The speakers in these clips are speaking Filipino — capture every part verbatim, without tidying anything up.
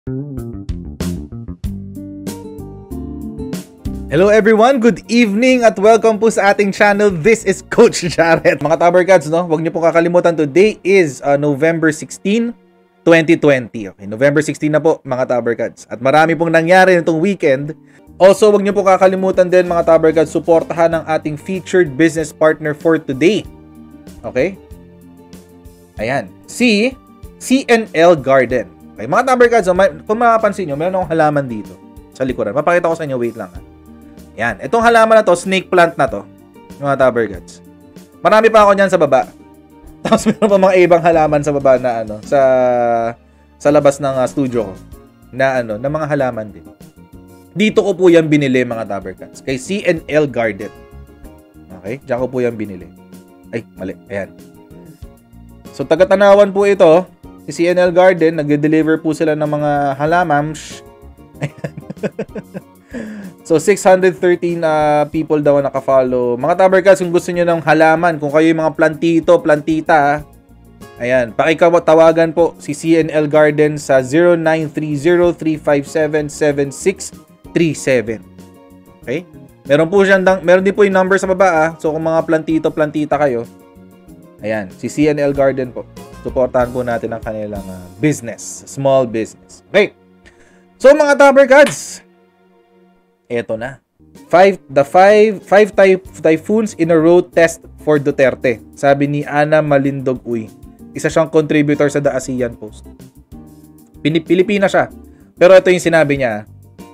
Hello everyone, good evening at welcome po sa ating channel. This is Coach Jared. Mga Tabarkads, no? Huwag niyo pong kakalimutan, today is uh, November sixteenth, twenty twenty. Okay, November sixteenth na po mga Tabarkads. At marami pong nangyari nitong weekend. Also, huwag niyo pong kakalimutan din mga Tabarkads, suportahan ang ating featured business partner for today. Okay? Ayan, si C N L Garden. Okay, mga Tabarkads, kung makapansin nyo, meron akong halaman dito sa likuran. Mapakita ko sa inyo, wait lang ha. Yan, itong halaman na to, snake plant na to, mga Tabarkads. Marami pa ako niyan sa baba. Tapos meron pa mga ibang halaman sa baba na ano, sa sa labas ng uh, studio ko na ano, na mga halaman din. Dito ko po yan binili mga Tabarkads, kay C N L Garden. Okay, diyan ko po yan binili. Ay, mali. Ayan. So taga-Tanawan po ito, si C N L Garden, nagde-deliver po sila ng mga halaman. Ayan. So six hundred thirteen uh, people daw ang naka-follow. Mga Tabarkads, kung gusto niyo ng halaman, kung kayo yung mga plantito, plantita, ayan, pakikatawagan po si C N L Garden sa zero nine three zero three five seven seven six three seven. Okay? Meron po siyang meron din po yung number sa baba ah. So kung mga plantito, plantita kayo, ayan, si C N L Garden po. Suportahan po natin ang kanilang uh, business, small business. Okay. So mga Tabarkads, eto na. Five, the five, five type, typhoons in a row test for Duterte. Sabi ni Ana Malindog Uy. Isa siyang contributor sa The ASEAN Post. Pilipina siya. Pero ito yung sinabi niya.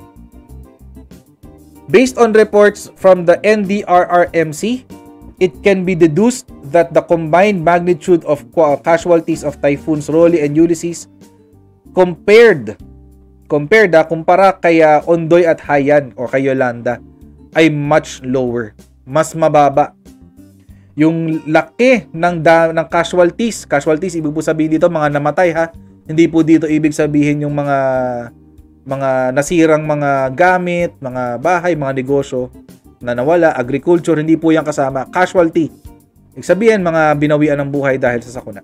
Based on reports from the N D R R M C, it can be deduced that the combined magnitude of casualties of typhoons Rolly and Ulysses compared compared ah, kumpara kay uh, Ondoy at Haiyan o kay Yolanda ay much lower, mas mababa. Yung laki ng da, ng casualties, casualties ibig po sabihin dito mga namatay ha. Hindi po dito ibig sabihin yung mga mga nasirang mga gamit, mga bahay, mga negosyo na nawala, agriculture, hindi po yan kasama. Casualty. Ibig sabihin mga binawian ng buhay dahil sa sakuna.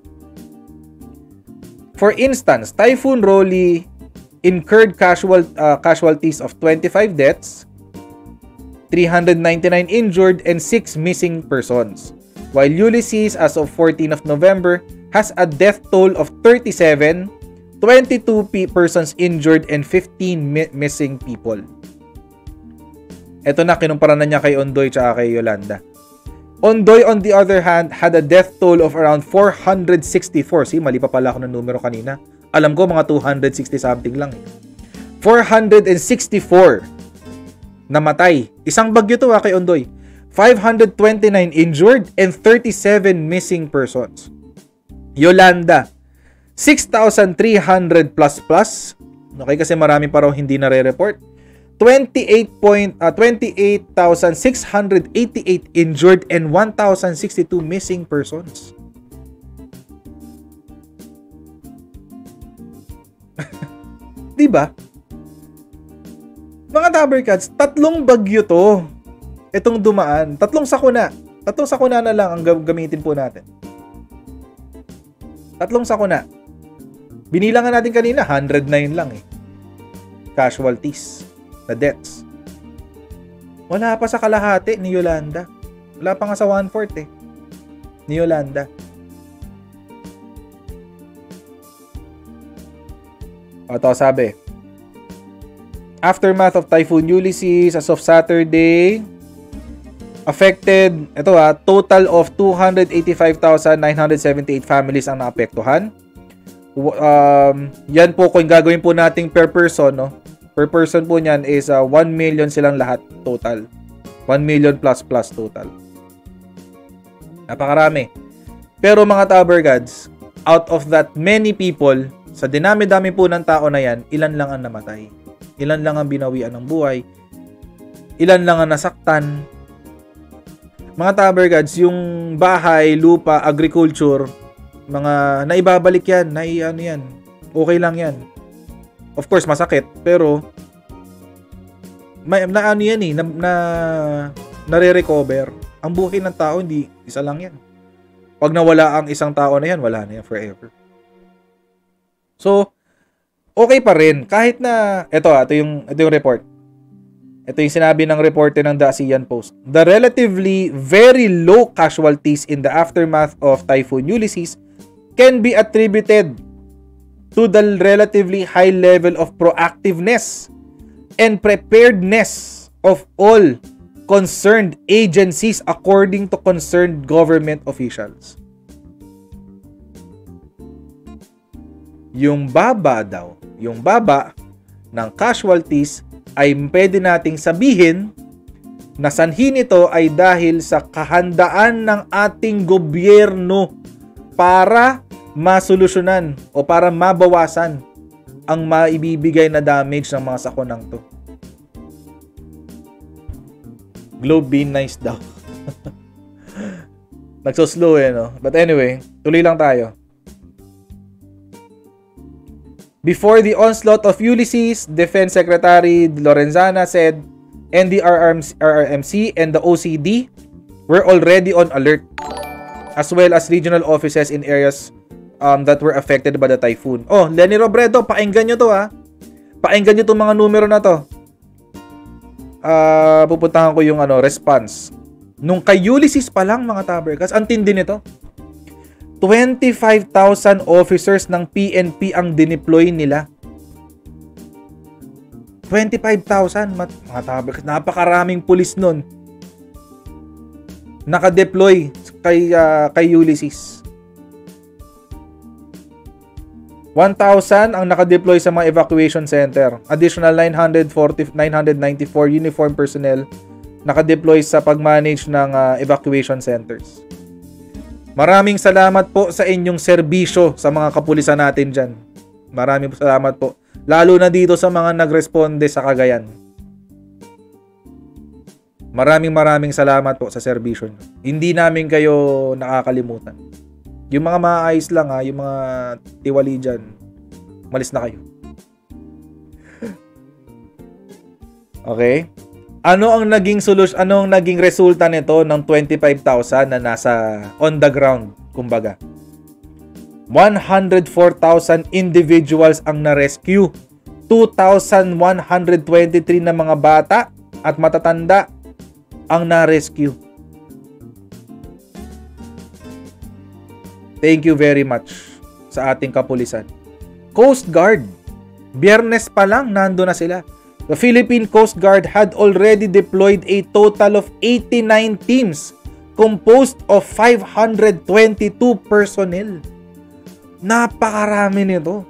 For instance, Typhoon Rolly incurred casual, uh, casualties of twenty-five deaths, three hundred ninety-nine injured, and six missing persons. While Ulysses, as of fourteenth of November, has a death toll of thirty-seven, twenty-two pe- persons injured, and fifteen mi- missing people. Ito na, kinumpara na niya kay Ondoy at kay Yolanda. Ondoy, on the other hand, had a death toll of around four hundred sixty-four. See, mali pa pala ako ng numero kanina. Alam ko mga two hundred sixty something lang. four hundred sixty-four namatay. Isang bagyo to ha kay Ondoy. five hundred twenty-nine injured and thirty-seven missing persons. Yolanda, six thousand three hundred plus plus. Okay, kasi marami pa raw hindi nare-report. twenty-eight thousand six hundred eighty-eight injured and one thousand sixty-two missing persons. Diba? Mga Tabarkads, tatlong bagyo to. Itong dumaan. Tatlong sakuna. Tatlong sakuna na lang ang gamitin po natin. Tatlong sakuna. Binilangan natin kanina, one hundred nine lang eh. Casualties. Na deaths. Wala pa sa kalahati ni Yolanda. Wala pa nga sa one-fourth eh. Ni Yolanda. O, ito sabi. Aftermath of Typhoon Ulysses as of Saturday, affected, ito ha, total of two hundred eighty-five thousand nine hundred seventy-eight families ang naapektuhan. Um, yan po kung gagawin po nating per person, no? Per person po niyan is uh, one million silang lahat total. one million plus plus total. Napakarami. Pero mga Tabarkads, out of that many people, sa dinami-dami po ng tao na yan, ilan lang ang namatay. Ilan lang ang binawian ng buhay. Ilan lang ang nasaktan. Mga Tabarkads, yung bahay, lupa, agriculture, mga naibabalik yan, nai ano yan. Okay lang yan. Of course, masakit, pero may na ano yan eh, na, na nare-recover. Ang buhay ng tao, hindi isa lang yan. Pag nawala ang isang tao na yan, wala na yan forever. So, okay pa rin. Kahit na, ito ah, ito yung, ito yung report. Ito yung sinabi ng reporter ng The ASEAN Post. The relatively very low casualties in the aftermath of Typhoon Ulysses can be attributed to the relatively high level of proactiveness and preparedness of all concerned agencies according to concerned government officials. Yung baba daw, yung baba ng casualties ay pwede nating sabihin na sanhi nito ay dahil sa kahandaan ng ating gobyerno para masolusyonan o para mabawasan ang maibibigay na damage ng mga sakonang to. Globe be nice daw. Nagso-slow eh, no? But anyway, tuloy lang tayo. Before the onslaught of Ulysses, Defense Secretary Lorenzana said N D R R M C and the O C D were already on alert, as well as regional offices in areas um, that were affected by the typhoon. Oh, Lenny Robredo, painggan nyo to ha. Painggan nyo itong mga numero na to. Uh, pupuntahan ko yung ano, response. Nung kay Ulysses pa lang mga taberkas, ang tindi nito. twenty-five thousand officers ng P N P ang dineploy nila. twenty-five thousand mga taberkas. Napakaraming pulis nun. Nakadeploy kay, uh, kay Ulysses. one thousand ang nakadeploy sa mga evacuation center. Additional nine hundred forty, nine hundred ninety-four uniform personnel nakadeploy sa pag-manage ng uh, evacuation centers. Maraming salamat po sa inyong serbisyo sa mga kapulisan natin dyan. Maraming salamat po. Lalo na dito sa mga nagresponde sa Cagayan. Maraming maraming salamat po sa serbisyo nyo. Hindi namin kayo nakakalimutan. Yung mga maayos lang ha, yung mga tiwali dyan, malis na kayo. Okay? Ano ang naging solution, ano ang naging resulta nito ng twenty-five thousand na nasa on the ground, kumbaga? one hundred four thousand individuals ang na-rescue. two thousand one hundred twenty-three na mga bata at matatanda ang na-rescue. Thank you very much sa ating kapulisan. Coast Guard, Biyernes pa lang nando na sila. The Philippine Coast Guard had already deployed a total of eighty-nine teams composed of five hundred twenty-two personnel. Napakarami nito.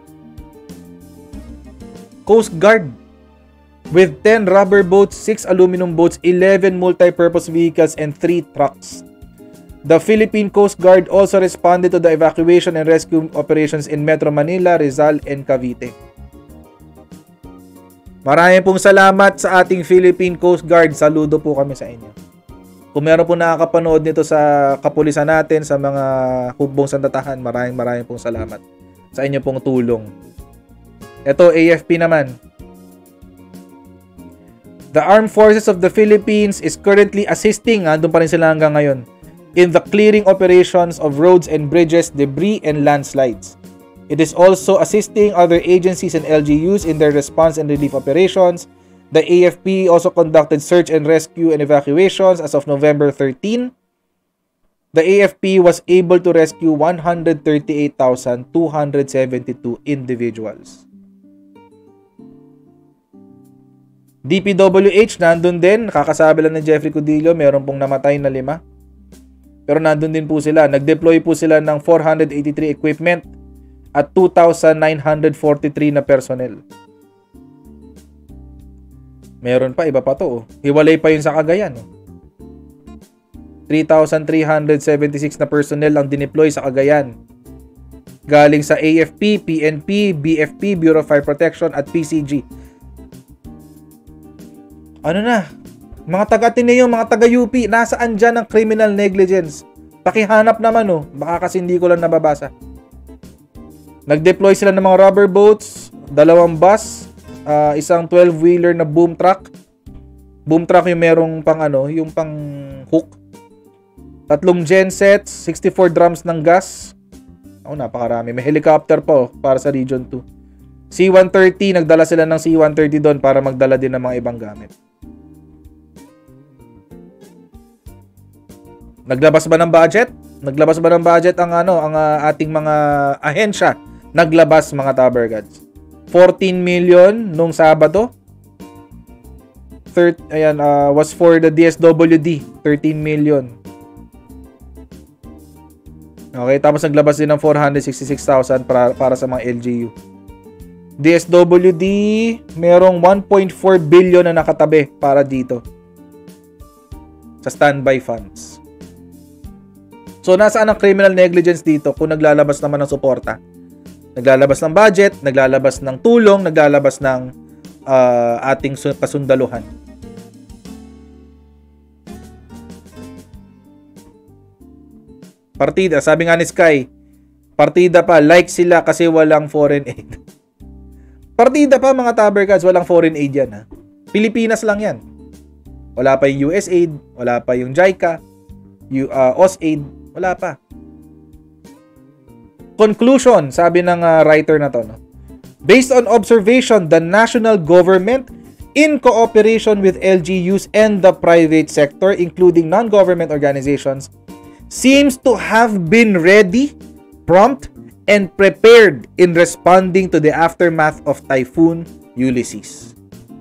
Coast Guard with ten rubber boats, six aluminum boats, eleven multi-purpose vehicles, and three trucks. The Philippine Coast Guard also responded to the evacuation and rescue operations in Metro Manila, Rizal, and Cavite. Maraming pong salamat sa ating Philippine Coast Guard. Saludo po kami sa inyo. Kung meron po nakakapanood nito sa kapulisan natin, sa mga hukbong sandatahan, maraming maraming pong salamat sa inyo pong tulong. Ito, A F P naman. The Armed Forces of the Philippines is currently assisting, andun pa rin sila hanggang ngayon, in the clearing operations of roads and bridges, debris, and landslides. It is also assisting other agencies and L G Us in their response and relief operations. The A F P also conducted search and rescue and evacuations as of November thirteenth. The A F P was able to rescue one hundred thirty-eight thousand two hundred seventy-two individuals. D P W H nandun din, nakakasabi lang ni Jeffrey Cudillo, meron pong namatay na lima. Pero nandun din po sila. Nag-deploy po sila ng four hundred eighty-three equipment at two thousand nine hundred forty-three na personnel. Meron pa, iba pa to. Oh. Hiwalay pa yun sa Cagayan. Oh. three thousand three hundred seventy-six na personnel ang dineploy sa Cagayan. Galing sa A F P, P N P, B F P, Bureau of Fire Protection at P C G. Ano na? Mga taga-Ateneo, mga taga-U P, nasaan dyan ang criminal negligence? Pakihanap naman oh. Baka kasi hindi ko lang nababasa. Nag-deploy sila ng mga rubber boats, dalawang bus, uh, isang twelve-wheeler na boom truck. Boom truck yung merong pang ano, yung pang hook. Tatlong gensets, sixty-four drums ng gas. Oh, napakarami. May helicopter po para sa Region two. C one thirty, nagdala sila ng C one thirty doon para magdala din ng mga ibang gamit. Naglabas ba ng budget? Naglabas ba ng budget ang ano, ang uh, ating mga ahensya? Naglabas, mga Tabergads. fourteen million nung Sabado. Third, ayan, uh, was for the D S W D, thirteen million. Okay, tapos naglabas din ng four hundred sixty-six thousand para, para sa mga L G U. D S W D, merong one point four billion na nakatabi para dito. Sa standby funds. So, nasaan ang criminal negligence dito kung naglalabas naman ng suporta? Naglalabas ng budget, naglalabas ng tulong, naglalabas ng uh, ating kasundaluhan. Partida, sabi nga ni Sky, partida pa, like sila kasi walang foreign aid. Partida pa, mga Tabergads, walang foreign aid yan. Ha? Pilipinas lang yan. Wala pa yung U S A I D, wala pa yung JICA, yung uh, O S A I D, wala pa. Conclusion, sabi ng uh, writer na to, no? Based on observation, the national government, in cooperation with L G Us and the private sector, including non-government organizations, seems to have been ready, prompt, and prepared in responding to the aftermath of Typhoon Ulysses.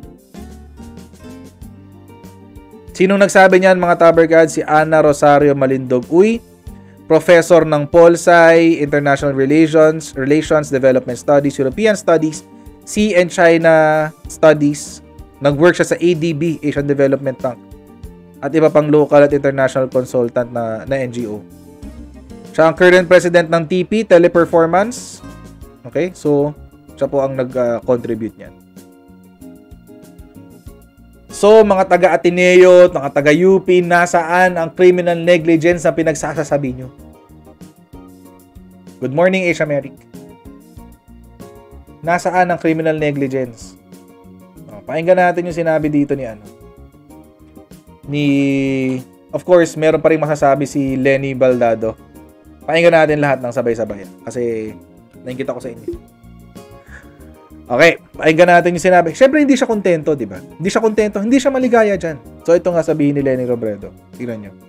Sinong nagsabi niyan, mga Tabergads? Si Ana Rosario Malindog Uy, professor ng Polsci, International Relations, Relations, Development Studies, European Studies, Sea and China Studies. Nag-work siya sa A D B, Asian Development Bank, at iba pang local at international consultant na, na N G O. Siya ang current president ng T P, Teleperformance. Okay, so siya po ang nag-contribute uh, niyan. So, mga taga-Ateneo, mga taga-U P, nasaan ang criminal negligence na pinagsasasabi nyo? Good morning, Asia Merrick. Nasaan ang criminal negligence? O, pakinggan natin yung sinabi dito ni ano. Ni, of course, meron pa rin masasabi si Lenny Baldado. Pakinggan natin lahat ng sabay-sabay. Kasi, nakikita ko sa inyo. Okay, pakinggan natin yung sinabi. Siyempre, hindi siya kontento, di ba? Hindi siya kontento, hindi siya maligaya dyan. So, ito nga sabihin ni Lenny Robredo. Tignan nyo.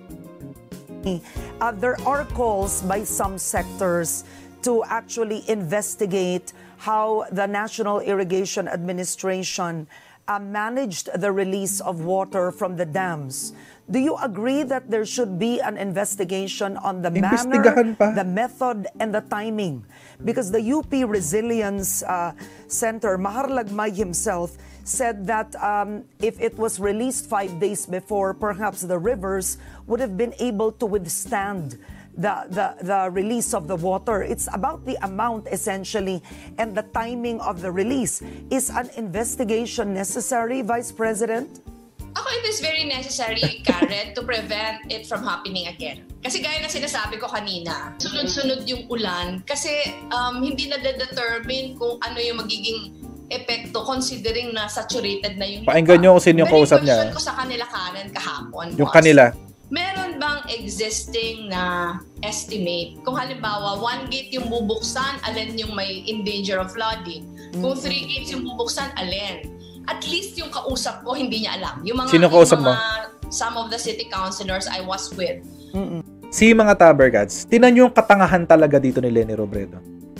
Uh, there are calls by some sectors to actually investigate how the National Irrigation Administration uh, managed the release of water from the dams. Do you agree that there should be an investigation on the manner, the method, and the timing? Because the U P Resilience uh, Center, Mahar Lagmay himself, said that um, if it was released five days before, perhaps the rivers would have been able to withstand the, the, the release of the water. It's about the amount, essentially, and the timing of the release. Is an investigation necessary, Vice President? Ako, it is very necessary, Karen, to prevent it from happening again. Kasi gaya na sinasabi ko kanina, sunod-sunod yung ulan kasi um, hindi na de-determine kung ano yung magiging epekto considering na saturated na yung lupa. Painggan nyo kung sino yung kausap niya. Pero ko sa kanila, Karen, kahapon. Yung was, kanila. Meron bang existing na estimate? Kung halimbawa, one gate yung bubuksan, alin yung may in danger of flooding? Kung three gates yung bubuksan, alin? At least yung kausap ko, hindi niya alam. Yung mga, sino kausap yung mga, mo? Some of the city councilors I was with. Mm-mm. Si mga Tabergads, tinan nyo yung katangahan talaga dito ni Lenny Robredo.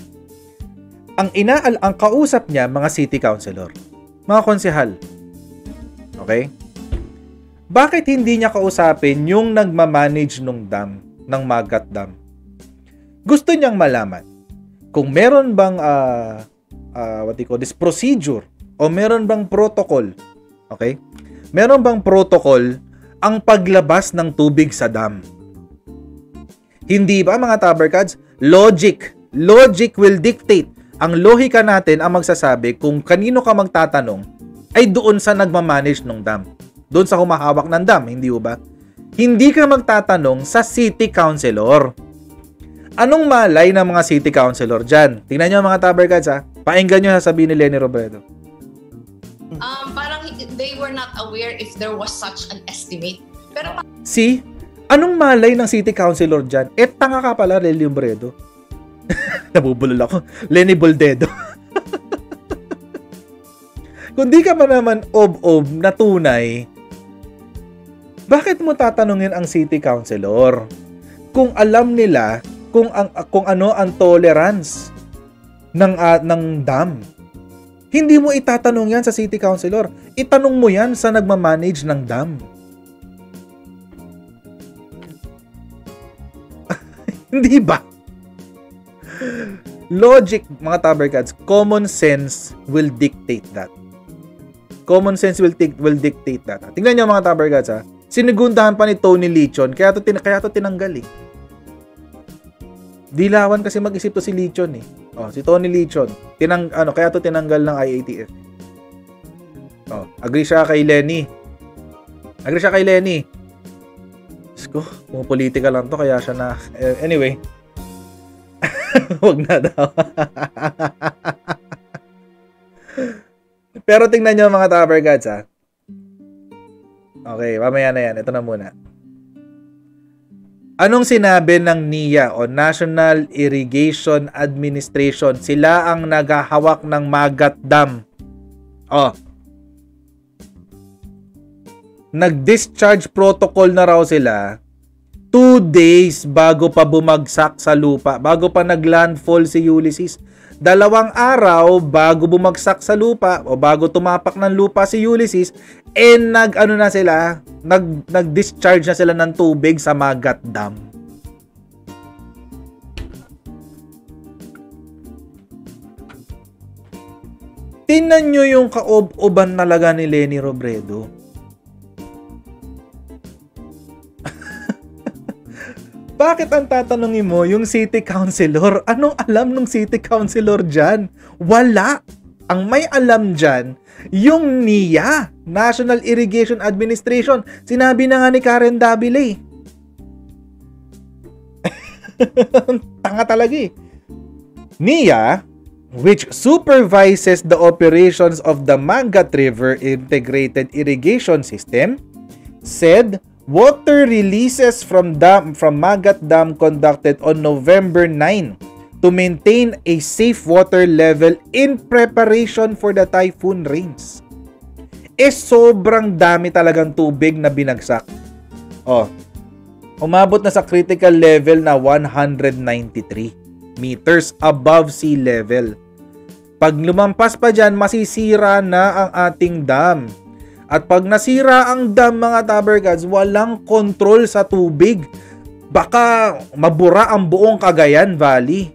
Ang inaal, ang kausap niya, mga city councilor, mga konsehal. Okay? Bakit hindi niya kausapin yung nagmamanage nung dam, ng Magat Dam? Gusto niyang malaman kung meron bang, uh, uh, what do you call this, procedure, o meron bang protocol, okay? Meron bang protocol ang paglabas ng tubig sa dam? Hindi ba, mga Tabergads? Logic. Logic will dictate. Ang lohika natin ang magsasabi kung kanino ka magtatanong ay doon sa nagmamanage ng dam. Doon sa humahawak ng dam, hindi ba? Hindi ka magtatanong sa city councilor. Anong malay ng mga city councilor dyan? Tingnan nyo, mga Tabergads, ha? Painggan nyo sasabihin ni Lenny Robredo. Um, parang they were not aware if there was such an estimate. Pero see, anong malay ng city councilor dyan? Eh, tanga ka pala, Lenny Robredo. Nabubulol ako. Lenny Boldedo. Kung di ka pa naman ob-ob na tunay, bakit mo tatanungin ang city councilor? Kung alam nila kung ang kung ano ang tolerance ng uh, ng dam. Hindi mo itatanong yan sa city councilor. Itanong mo yan sa nagmamanage ng dam. Hindi ba? Logic, mga tabercats, common sense will dictate that. Common sense will, t- will dictate that. Tingnan niyo mga tabercats ha. Sinigundahan pa ni Tony Lichon, kaya to, tin- kaya to tinanggal eh. Dilawan kasi mag-isip to si Lichon eh. Oh, si Tony Lichon, tinang ano, kaya to tinanggal ng I A T F. Oh, agree siya kay Lenny. Agree siya kay Lenny. Diyos ko, pumupolitika lang to kaya siya na uh, anyway. Wag na daw. Pero tingnan niyo mga tabercats ha. Okay, mamaya na yan. Ito na muna. Anong sinabi ng N I A o National Irrigation Administration? Sila ang naghahawak ng Magat Dam. Oh. Nag-discharge protocol na raw sila two days bago pa bumagsak sa lupa, bago pa naglandfall si Ulysses. Dalawang araw bago bumagsak sa lupa o bago tumapak ng lupa si Ulysses, eh nag ano na sila, nag nag-discharge na sila ng tubig sa Magat Dam. Tingnan nyo yung kaob-oban talaga ni Leni Robredo. Bakit ang tatanungin mo yung city councilor? Anong alam ng city councilor dyan? Wala. Ang may alam dyan, yung N I A, National Irrigation Administration. Sinabi na nga ni Karen Davila. Tanga talaga eh. N I A, which supervises the operations of the Mangat River Integrated Irrigation System, said water releases from dam from Magat Dam conducted on November ninth to maintain a safe water level in preparation for the typhoon rains. Eh sobrang dami talagang tubig na binagsak. Oh. Umabot na sa critical level na one hundred ninety-three meters above sea level. Pag lumampas pa dyan, masisira na ang ating dam. At pag nasira ang dam mga tabercats, walang control sa tubig. Baka mabura ang buong Cagayan Valley.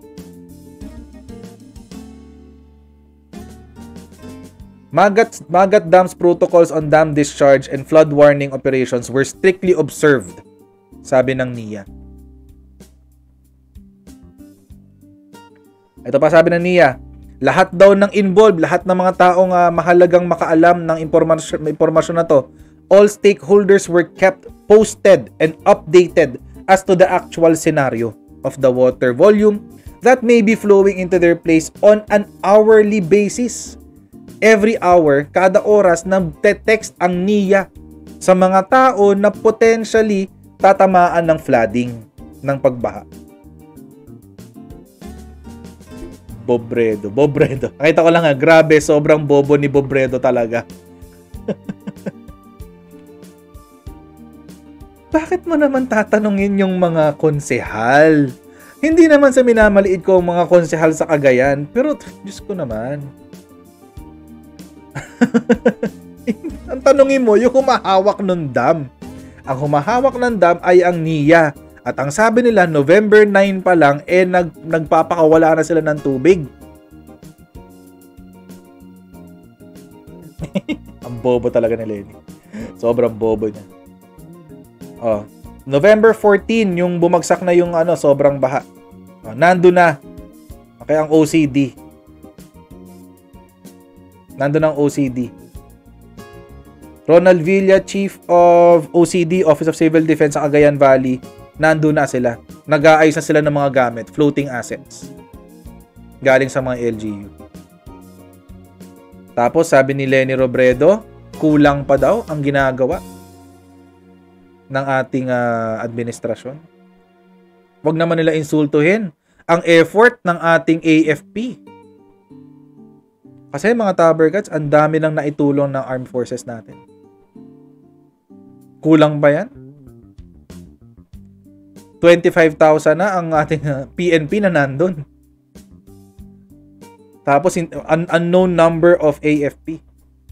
Magat, Magat Dam's protocols on dam discharge and flood warning operations were strictly observed, sabi ng N I A. Ito pa sabi ng N I A. Lahat daw ng involved, lahat ng mga taong uh, mahalagang makaalam ng impormasyon, impormasyon na to, all stakeholders were kept posted and updated as to the actual scenario of the water volume that may be flowing into their place on an hourly basis. Every hour, kada oras, nag-text ang N I A sa mga tao na potentially tatamaan ng flooding, ng pagbaha. Bobredo, Bobredo. Nakita ko lang nga, grabe, sobrang bobo ni Bobredo talaga. Bakit mo naman tatanungin yung mga konsehal? Hindi naman sa minamaliit ko ang mga konsehal sa Cagayan, pero Diyos ko naman. Ang tanungin mo, yung humahawak ng dam. Ang humahawak ng dam ay ang N I A. At ang sabi nila, November ninth pa lang, eh nag, nagpapakawala na sila ng tubig. Ang bobo talaga ni Lenny. Sobrang bobo niya. Oh, November fourteenth, yung bumagsak na yung ano, sobrang baha. Oh, nando na. Okay, ang O C D. Nando ng O C D. Ronald Villa, Chief of O C D, Office of Civil Defense sa Cagayan Valley, nando na sila. Nag-aayos na sila ng mga gamit, floating assets. Galing sa mga L G U. Tapos sabi ni Leni Robredo, kulang pa daw ang ginagawa ng ating uh, administrasyon. Huwag naman nila insultuhin ang effort ng ating A F P. Kasi mga Tabercats, ang dami nang naitulong ng armed forces natin. Kulang ba yan? twenty-five thousand na ang ating uh, P N P na nandun. Tapos in, un, unknown number of A F P.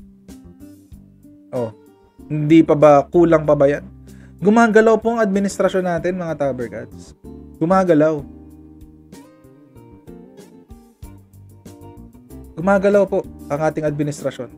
Oh, hindi pa ba, kulang pa ba yan? Gumagalaw po ang administrasyon natin, mga Tabercats. Gumagalaw. Gumagalaw po ang ating administrasyon.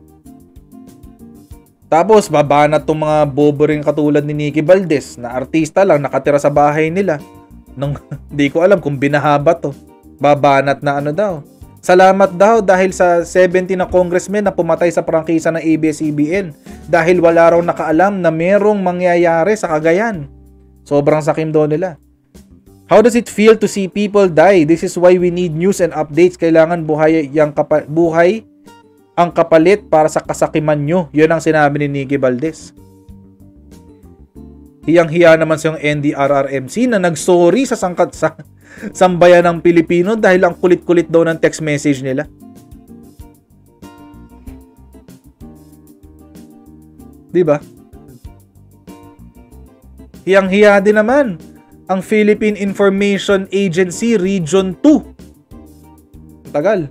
Tapos, babanat tong mga bobo rin katulad ni Nikki Valdez na artista lang, nakatira sa bahay nila. Nung, di ko alam kung binahaba to. Babanat na ano daw. Salamat daw dahil sa seventy na congressmen na pumatay sa prangkisa ng A B S C B N dahil wala raw nakaalam na merong mangyayari sa Cagayan. Sobrang sakim daw nila. How does it feel to see people die? This is why we need news and updates. Kailangan buhay, yang kapa, buhay ang kapalit para sa kasakiman nyo. Yun ang sinabi ni Nikki Valdez. Hiyang-hiya naman sa yung N D R R M C na nagsorry sa sangkat sa sambayan ng Pilipino dahil ang kulit-kulit daw ng text message nila. Diba? Hiyang-hiya din naman ang Philippine Information Agency Region two. Tagal.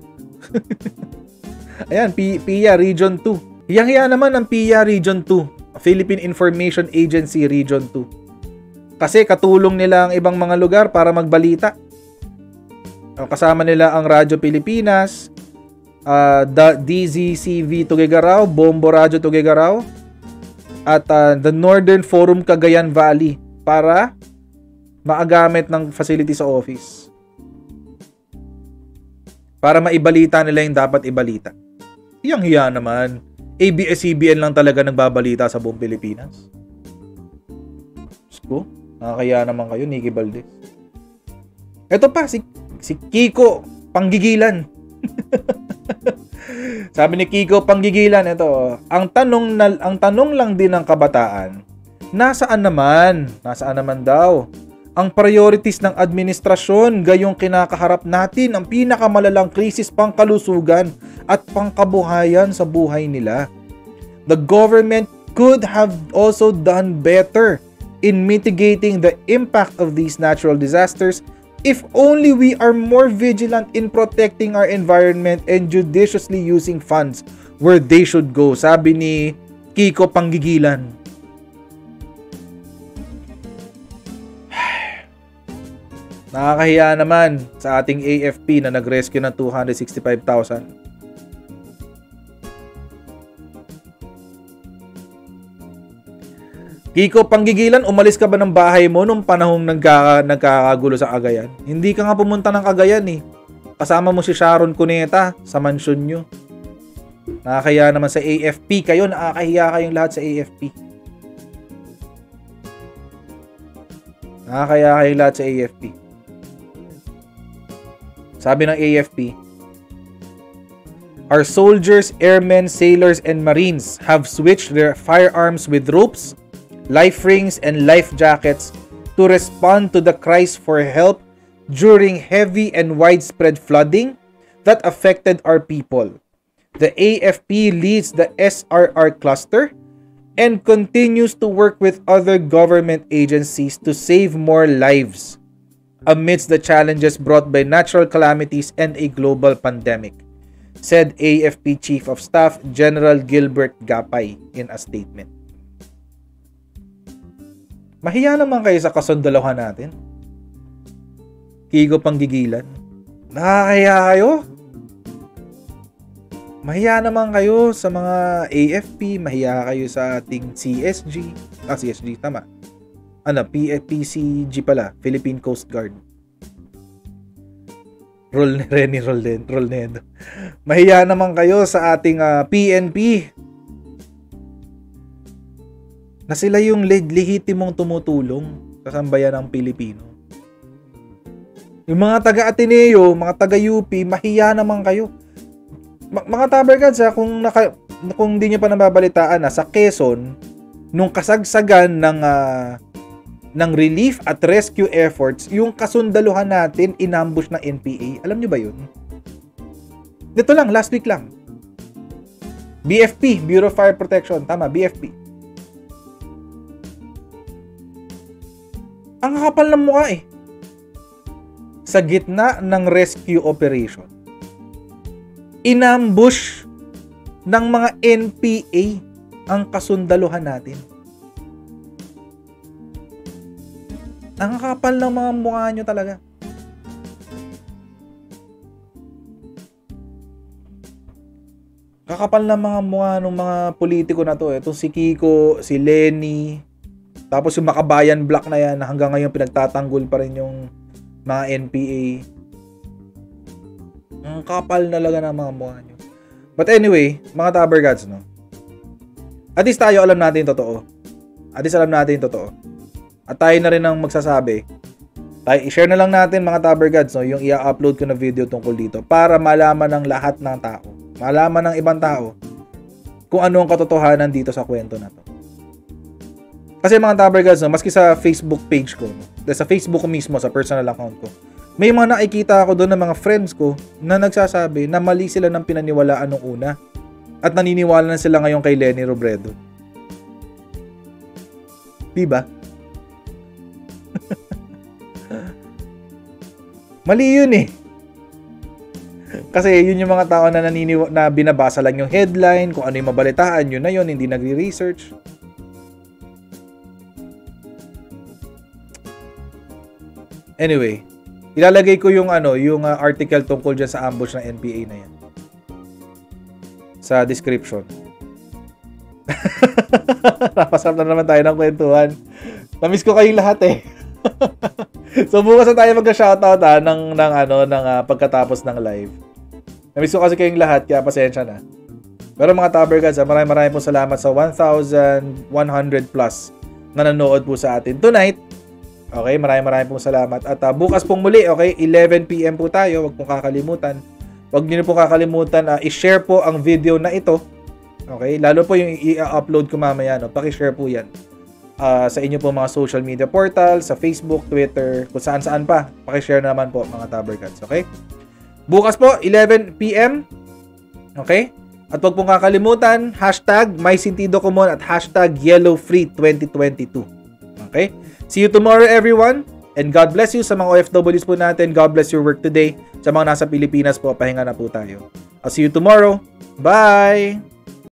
Ayan, P I A Region two. Hiyang-hiya naman ang P I A Region two, Philippine Information Agency Region two. Kasi katulong nila ang ibang mga lugar para magbalita. Kasama nila ang Radyo Pilipinas, uh, D Z C V Tuguegarao, Bombo Radyo Tuguegarao, at uh, the Northern Forum Cagayan Valley para maagamit ng facility sa office. Para maibalita nila yung dapat ibalita. Hiyang-hiya naman. A B S C B N lang talaga nagbabalita sa buong Pilipinas. Sko, nakakaya naman kayo, Nikki Valdez. Ito pa, si, si Kiko Panggigilan. Sabi ni Kiko Panggigilan, ito, ang tanong, na, ang tanong lang din ng kabataan, nasaan naman? Nasaan naman daw? Ang priorities ng administrasyon gayong kinakaharap natin ang pinakamalalang krisis pangkalusugan at pangkabuhayan sa buhay nila. The government could have also done better in mitigating the impact of these natural disasters if only we are more vigilant in protecting our environment and judiciously using funds where they should go. Sabi ni Kiko Panggigilan. Nakakahiya naman sa ating A F P na nag-rescue ng two hundred sixty-five thousand. Kiko Panggigilan, umalis ka ba ng bahay mo nung panahong nagkaka, nagkakagulo sa Cagayan? Hindi ka nga pumunta ng Cagayan eh. Kasama mo si Sharon Cuneta sa mansyon nyo. Nakakahiya naman sa A F P kayo. Nakakahiya kayong lahat sa A F P. Nakakahiya kayong lahat sa A F P. Sabi ng A F P, our soldiers, airmen, sailors, and marines have switched their firearms with ropes, life rings, and life jackets to respond to the cries for help during heavy and widespread flooding that affected our people. The A F P leads the S R R cluster and continues to work with other government agencies to save more lives amidst the challenges brought by natural calamities and a global pandemic, said A F P Chief of Staff General Gilbert Gapay in a statement. Mahiya naman kayo sa kasundalohan natin. Kiko Panggigilan. Nakakaya kayo? Mahiya naman kayo sa mga A F P, mahiya kayo sa ating C S G. Ah, C S G, tama. Ano, P C G pala, Philippine Coast Guard. Rol Reni Rolnedo. Mahiya naman kayo sa ating uh, P N P. Na sila yung lehitimong tumutulong sa sambayan ng Pilipino. Yung mga taga-Ateneo, mga taga-U P, mahiya naman kayo. M- mga Tabercats, ha, kung, naka, kung di nyo pa nababalitaan, ha, sa Quezon, nung kasagsagan ng... Uh, ng relief at rescue efforts, yung kasundaluhan natin inambush ng N P A. Alam nyo ba yun? Dito lang, last week lang. B F P, Bureau of Fire Protection. Tama, B F P. Ang kapal ng mukha eh. Sa gitna ng rescue operation, inambush ng mga N P A ang kasundaluhan natin. Ang kapal ng mga mukha nyo talaga. Kakapal ng mga mukha ng mga politiko na to. Itong si Kiko, si Lenny, tapos yung Makabayan Black na yan, hanggang ngayon pinagtatanggol pa rin yung mga N P A. Ang kapal talaga ng mga mukha nyo. But anyway, mga Taber Gods, no? At least tayo alam natin yung totoo. At least alam natin yung totoo. At tayo na rin ang magsasabi. Tayo, i-share na lang natin mga Taber Gods, no? Yung i-upload ko na video tungkol dito para malaman ng lahat ng tao. Malaman ng ibang tao kung ano ang katotohanan dito sa kwento na to. Kasi mga Taber Gods, no, maski sa Facebook page ko, no, sa Facebook ko mismo, sa personal account ko, may mga nakikita ako doon ng mga friends ko na nagsasabi na mali sila ng pinaniwalaan nung una at naniniwala na sila ngayon kay Lenny Robredo. Diba? Mali yun eh. Kasi yun yung mga tao na naniniwa, na binabasa lang yung headline, kung ano yung mabalitaan, yun na yun, hindi nagre-research. Anyway, ilalagay ko yung ano, yung uh, article tungkol dyan sa ambush ng N P A na yan sa description. Napasarap na naman tayo ng kwentuhan. Namiss ko kayong lahat eh. So bukas na tayo magka-shoutout ha, ng, ng, ano, ng uh, pagkatapos ng live. Namiss ko kasi kayong lahat, kaya pasensya na. Pero mga Taber Gods, maraming maraming po salamat sa one thousand one hundred plus na nanood po sa atin tonight. Okay, maraming maraming pong salamat. At uh, bukas pong muli, okay, eleven p m po tayo. Huwag pong kakalimutan. Huwag niyo pong kakalimutan, uh, i-share po ang video na ito. Okay, lalo po yung i-upload ko mamaya, no? Paki-share po yan. Uh, sa inyo po mga social media portal, sa Facebook, Twitter, kung saan-saan pa. Paki-share naman po mga Taber Gods, okay? Bukas po, eleven p m Okay? At huwag pong kakalimutan, hashtag MySentidoComon at hashtag YellowFree twenty twenty-two. Okay? See you tomorrow, everyone. And God bless you sa mga O F Ws po natin. God bless your work today. Sa mga nasa Pilipinas po, pahinga na po tayo. I'll see you tomorrow. Bye!